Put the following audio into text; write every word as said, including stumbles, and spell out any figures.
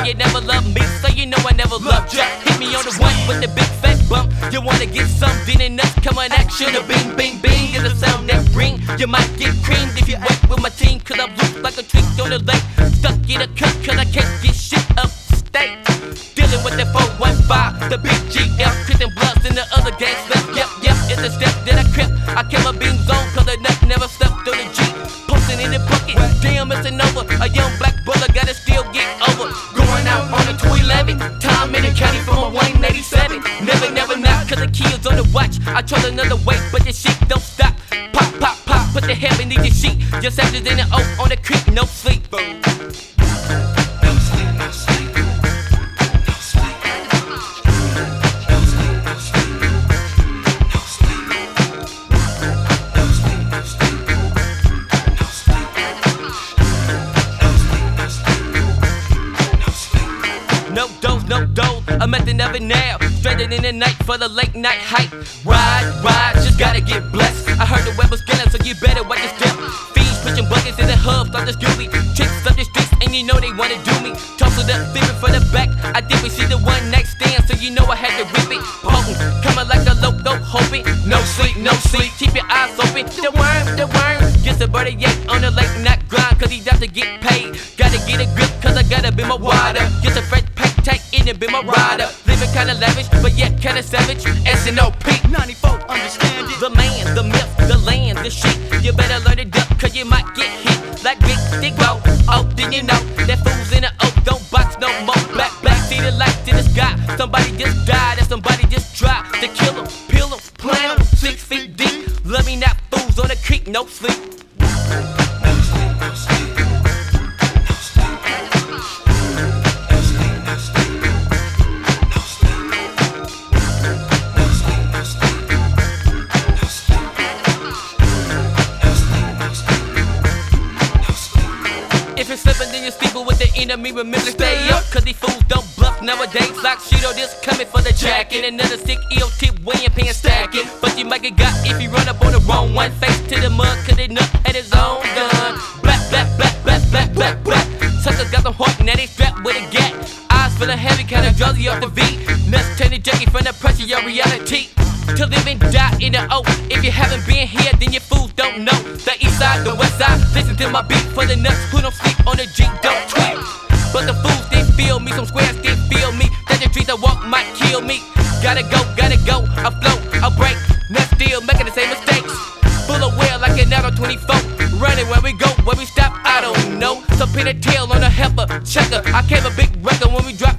you never loved me, so you know I never loved ya. Hit me on the one with the big fat bump. You wanna get something and nuts, come on action. A bing, bing, bing is the sound that ring. You might get creamed if you wet with my team, cause I'm loose like a trick on the lake. Stuck in a cut, cause I can't get shit up state. Dealing with that four one five, the big G F, Christian Bloods and the other gangs left. Yep, yep, it's a step that I crept. I kept my beams on, cause the nut never stepped on the G. Posting in the bucket, damn, it's an over. A young black brother gotta still get over. Going out on a two eleven, time in the county from a one eighty-seven. Never, never not, cause the kids on the watch. I tried another way, but this shit don't stop. Pop, pop, pop, put the heaven in your sheet. Just after in the oak on the creek, no sleep. No dose, no dose, I'm at the never now. Stranded in the night for the late night hype. Ride, ride, just gotta get blessed. I heard the web was skinning, so you better watch your step. Fiends pushing buckets in the hub, start the Scooby. Tricks up the streets, and you know they wanna do me. Toss it up, feeling for the back. I did we see the one night stand, so you know I had to rip it. Potent, coming like a loco, hoping. No sleep, no sleep, keep your eyes open. The worm, the worm, gets a bird yank on the late night grind, cause he got to get paid. Gotta get a grip, cause I gotta be my water. Get a fresh take in and be my rider. Living kinda lavish, but yet kinda savage. S N O P ninety-four, understand it. The man, the myth, the land, the shit. You better learn to duck, cause you might get hit. Like Big Dick Go, oh, then you know that fools in the oak don't box no more. Black, black, see the light in the sky. Somebody just died, and somebody just tried to kill him, peel him, plant him, six feet deep. Love me not, fools on the creek, no sleep. No sleep, no sleep. If you're slipping, then you're sleeping with the enemy. Remember to stay up, cause these fools don't bluff nowadays. Like Cheeto, this coming for the jacket. Another sick ill tip when you're paying stacking. But you might get got if you run up on the wrong one. Face to the mud, cause they nut at his own gun. Black, black, black, black, black, black, black. Suckers got them heart, now they strapped with a gat. Eyes feeling heavy, kinda drowsy off the beat. Nuts turning junkie from the pressure, your reality. To live and die in the O. If you haven't been here, then your fools don't know. The east side, the west side, listen to my beat. For the nuts who don't sleep on the G, don't tweet. But the fools didn't feel me, some squares didn't feel me. That the streets I walk might kill me. Gotta go, gotta go, I float, I break. Not still making the same mistakes. Full of well like an out on twenty-four. Running where we go, where we stop, I don't know. So pin a tail on a heifer, checker. I came a big record when we drop